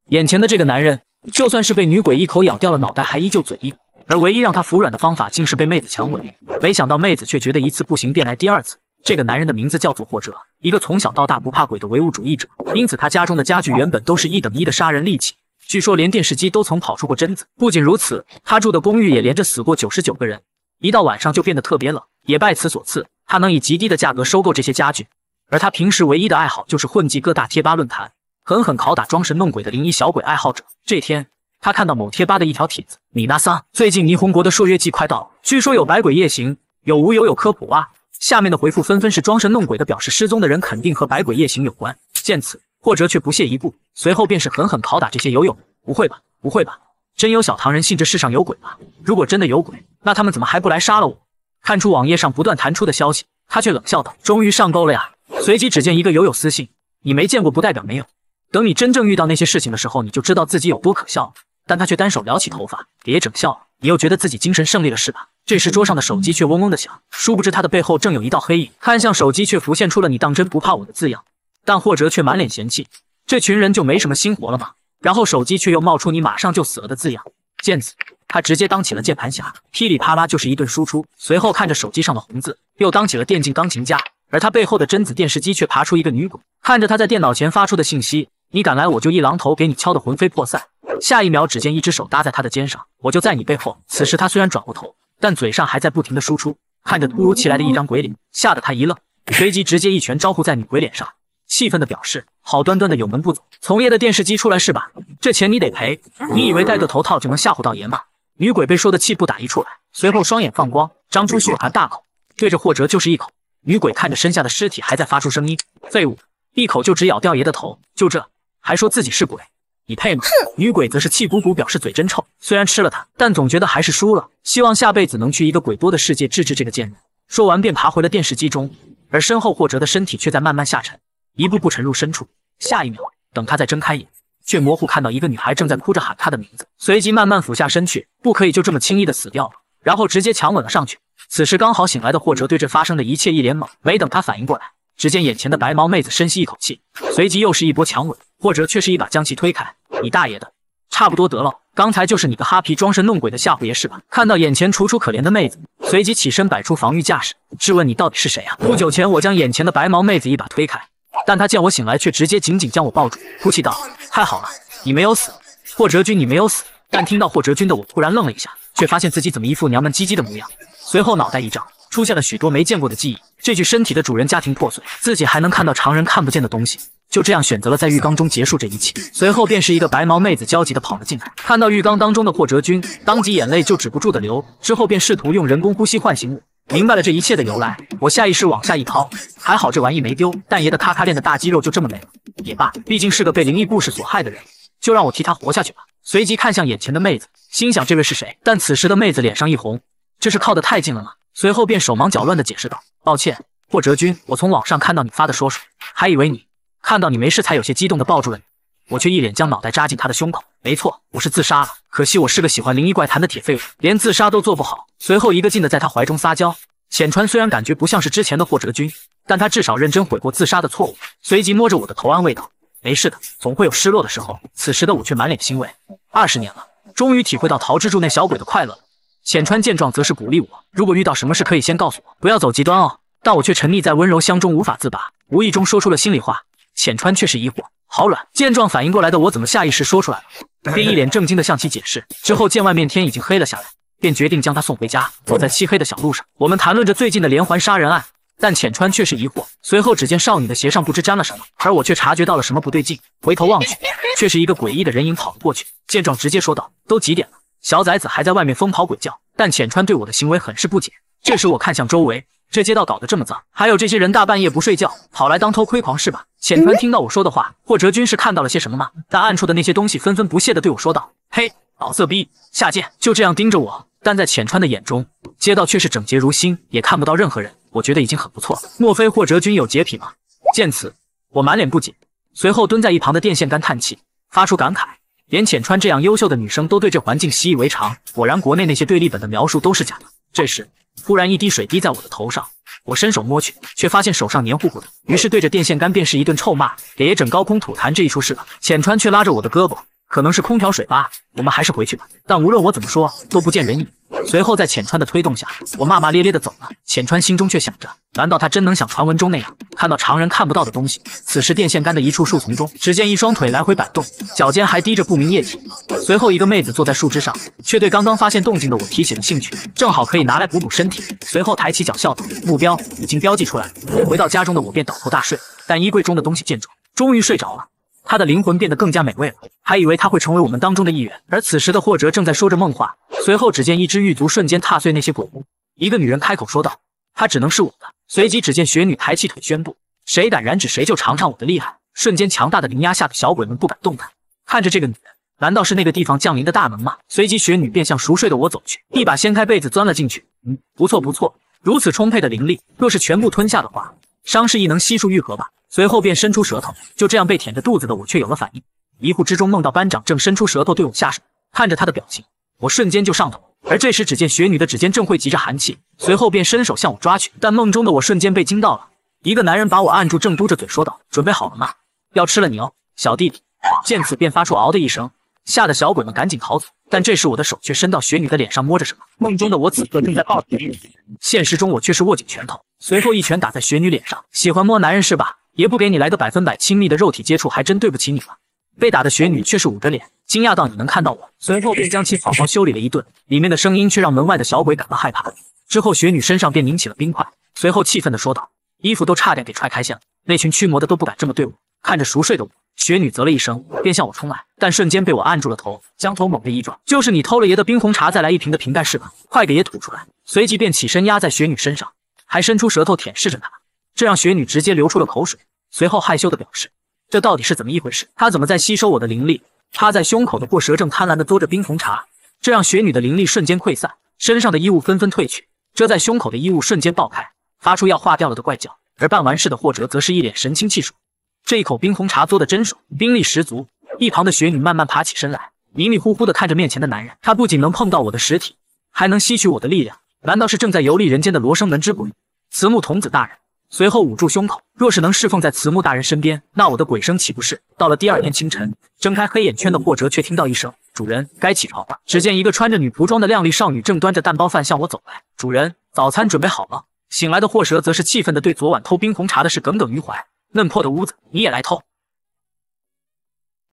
眼前的这个男人，就算是被女鬼一口咬掉了脑袋，还依旧嘴硬。而唯一让他服软的方法，竟是被妹子强吻。没想到妹子却觉得一次不行，便来第二次。这个男人的名字叫做霍哲，一个从小到大不怕鬼的唯物主义者。因此，他家中的家具原本都是1等1的杀人利器，据说连电视机都曾跑出过贞子。不仅如此，他住的公寓也连着死过99个人。一到晚上就变得特别冷，也拜此所赐，他能以极低的价格收购这些家具。而他平时唯一的爱好就是混迹各大贴吧论坛，狠狠拷打装神弄鬼的灵异小鬼爱好者。这天，他看到某贴吧的一条帖子：米娜桑，最近霓虹国的朔月季快到了，据说有百鬼夜行，有无有科普啊。下面的回复纷纷是装神弄鬼的，表示失踪的人肯定和百鬼夜行有关。见此，霍哲却不屑一顾，随后便是狠狠拷打这些友友。不会吧，不会吧，真有小唐人信这世上有鬼吗？如果真的有鬼，那他们怎么还不来杀了我？看出网页上不断弹出的消息，他却冷笑道：终于上钩了呀。随即只见一个友友私信：你没见过不代表没有，等你真正遇到那些事情的时候，你就知道自己有多可笑了。但他却单手撩起头发，别整笑了，你又觉得自己精神胜利了是吧？这时桌上的手机却嗡嗡的响，殊不知他的背后正有一道黑影，看向手机却浮现出了你当真不怕我的字样。但霍哲却满脸嫌弃，这群人就没什么心活了吗？然后手机却又冒出你马上就死了的字样。见此，他直接当起了键盘侠，噼里啪啦就是一顿输出，随后看着手机上的红字，又当起了电竞钢琴家。而他背后的贞子电视机却爬出一个女鬼，看着他在电脑前发出的信息：你敢来我就一榔头给你敲得魂飞魄散。下一秒，只见一只手搭在他的肩上，我就在你背后。此时他虽然转过头，但嘴上还在不停的输出，看着突如其来的一张鬼脸，吓得他一愣，随即直接一拳招呼在女鬼脸上，气愤的表示：好端端的有门不走，从爷的电视机出来是吧？这钱你得赔。你以为戴个头套就能吓唬到爷吗？女鬼被说的气不打一处来，随后双眼放光，张出血汗大口，对着霍哲就是一口。女鬼看着身下的尸体，还在发出声音：废物，一口就只咬掉爷的头，就这还说自己是鬼，你配吗？女鬼则是气鼓鼓，表示嘴真臭，虽然吃了它，但总觉得还是输了，希望下辈子能去一个鬼多的世界治治这个贱人。说完便爬回了电视机中，而身后霍哲的身体却在慢慢下沉，一步步沉入深处。下一秒，等他再睁开眼，却模糊看到一个女孩正在哭着喊他的名字，随即慢慢俯下身去，不可以就这么轻易的死掉了，然后直接强吻了上去。此时刚好醒来的霍哲对这发生的一切一脸懵，没等他反应过来，只见眼前的白毛妹子深吸一口气，随即又是一波强吻，霍哲却是一把将其推开：你大爷的，差不多得了，刚才就是你个哈皮装神弄鬼的吓唬爷是吧？看到眼前楚楚可怜的妹子，随即起身摆出防御架势，质问你到底是谁啊？不久前我将眼前的白毛妹子一把推开，但她见我醒来，却直接紧紧将我抱住，哭泣道：太好了，你没有死，霍哲君你没有死。但听到霍哲君的我突然愣了一下，却发现自己怎么一副娘们唧唧的模样，随后脑袋一胀，出现了许多没见过的记忆。这具身体的主人家庭破碎，自己还能看到常人看不见的东西，就这样选择了在浴缸中结束这一切。随后便是一个白毛妹子焦急地跑了进来，看到浴缸当中的霍哲君，当即眼泪就止不住的流，之后便试图用人工呼吸唤醒我。明白了这一切的由来，我下意识往下一抛，还好这玩意没丢，但爷的咔咔练的大肌肉就这么没了。也罢，毕竟是个被灵异故事所害的人，就让我替他活下去吧。随即看向眼前的妹子，心想这位是谁？但此时的妹子脸上一红，这是靠得太近了吗？随后便手忙脚乱地解释道：抱歉，霍哲君，我从网上看到你发的说说，还以为你看到你没事才有些激动地抱住了你，我却一脸将脑袋扎进他的胸口。没错，我是自杀了，可惜我是个喜欢灵异怪谈的铁废物，连自杀都做不好。随后一个劲地在他怀中撒娇。浅川虽然感觉不像是之前的霍哲君，但他至少认真悔过自杀的错误，随即摸着我的头安慰道：没事的，总会有失落的时候。此时的我却满脸欣慰，20年了，终于体会到桃之助那小鬼的快乐了。浅川见状则是鼓励我，如果遇到什么事可以先告诉我，不要走极端哦。但我却沉溺在温柔乡中无法自拔，无意中说出了心里话。浅川却是疑惑，好软。见状反应过来的我怎么下意识说出来了，便一脸正经地向其解释。之后见外面天已经黑了下来，便决定将他送回家。走在漆黑的小路上，我们谈论着最近的连环杀人案，但浅川却是疑惑。随后只见少女的鞋上不知沾了什么，而我却察觉到了什么不对劲，回头望去，却是一个诡异的人影跑了过去。见状直接说道：都几点了，小崽子还在外面疯跑鬼叫。但浅川对我的行为很是不解。这时我看向周围，这街道搞得这么脏，还有这些人大半夜不睡觉跑来当偷窥狂是吧？浅川听到我说的话，霍哲君是看到了些什么吗？但暗处的那些东西纷纷不屑地对我说道：嘿，老色逼，下贱！就这样盯着我。但在浅川的眼中，街道却是整洁如新，也看不到任何人，我觉得已经很不错了。莫非霍哲君有洁癖吗？见此，我满脸不解，随后蹲在一旁的电线杆叹气，发出感慨。连浅川这样优秀的女生都对这环境习以为常，果然国内那些对立本的描述都是假的。这时，忽然一滴水滴在我的头上，我伸手摸去，却发现手上黏糊糊的，于是对着电线杆便是一顿臭骂，给爷整高空吐痰这一出是吧？浅川却拉着我的胳膊， 可能是空调水吧，我们还是回去吧。但无论我怎么说，都不见人影。随后在浅川的推动下，我骂骂咧咧的走了。浅川心中却想着，难道他真能像传闻中那样，看到常人看不到的东西？此时电线杆的一处树丛中，只见一双腿来回摆动，脚尖还滴着不明液体。随后一个妹子坐在树枝上，却对刚刚发现动静的我提起了兴趣，正好可以拿来补补身体。随后抬起脚笑道：“目标已经标记出来了。”回到家中的我便倒头大睡，但衣柜中的东西见状，终于睡着了。他的灵魂变得更加美味了，还以为他会成为我们当中的一员。而此时的霍哲正在说着梦话，随后只见一只狱卒瞬间踏碎那些鬼屋。一个女人开口说道：“她只能是我的。”随即只见雪女抬起腿宣布：“谁敢染指谁就尝尝我的厉害。”瞬间强大的灵压吓得小鬼们不敢动弹。看着这个女人，难道是那个地方降临的大能吗？随即雪女便向熟睡的我走去，一把掀开被子钻了进去。不错不错，如此充沛的灵力，若是全部吞下的话，伤势亦能悉数愈合吧。随后便伸出舌头，就这样被舔着肚子的我却有了反应。迷糊之中梦到班长正伸出舌头对我下手，看着他的表情，我瞬间就上头。而这时只见雪女的指尖正汇集着寒气，随后便伸手向我抓去。但梦中的我瞬间被惊到了，一个男人把我按住，正嘟着嘴说道：“准备好了吗？要吃了你哦，小弟弟。”见此便发出嗷的一声，吓得小鬼们赶紧逃走。但这时我的手却伸到雪女的脸上摸着什么。梦中的我此刻正在抱着雪女，现实中我却是握紧拳头，随后一拳打在雪女脸上。喜欢摸男人是吧？也不给你来个100%亲密的肉体接触，还真对不起你了。被打的雪女却是捂着脸，惊讶到你能看到我。随后便将其好好修理了一顿，里面的声音却让门外的小鬼感到害怕。之后雪女身上便凝起了冰块，随后气愤地说道：“衣服都差点给踹开线了，那群驱魔的都不敢这么对我。”看着熟睡的我，雪女啧了一声，便向我冲来，但瞬间被我按住了头，将头猛地一撞：“就是你偷了爷的冰红茶，再来一瓶的瓶盖是吧？快给爷吐出来！”随即便起身压在雪女身上，还伸出舌头舔舐着她，这让雪女直接流出了口水。随后害羞地表示：“这到底是怎么一回事？她怎么在吸收我的灵力？”趴在胸口的霍蛇正贪婪地嘬着冰红茶，这让雪女的灵力瞬间溃散，身上的衣物纷纷褪去，遮在胸口的衣物瞬间爆开，发出要化掉了的怪叫。而办完事的霍哲则是一脸神清气爽，这一口冰红茶嘬得真爽，冰力十足。一旁的雪女慢慢爬起身来，迷迷糊糊地看着面前的男人，他不仅能碰到我的实体，还能吸取我的力量，难道是正在游历人间的罗生门之鬼慈木童子大人？随后捂住胸口，若是能侍奉在慈木大人身边，那我的鬼生岂不是？到了第二天清晨，睁开黑眼圈的霍哲却听到一声：“主人，该起床了。”只见一个穿着女仆装的靓丽少女正端着蛋包饭向我走来。“主人，早餐准备好了。”醒来的霍蛇则是气愤地对昨晚偷冰红茶的事耿耿于怀。“嫩破的屋子，你也来偷！”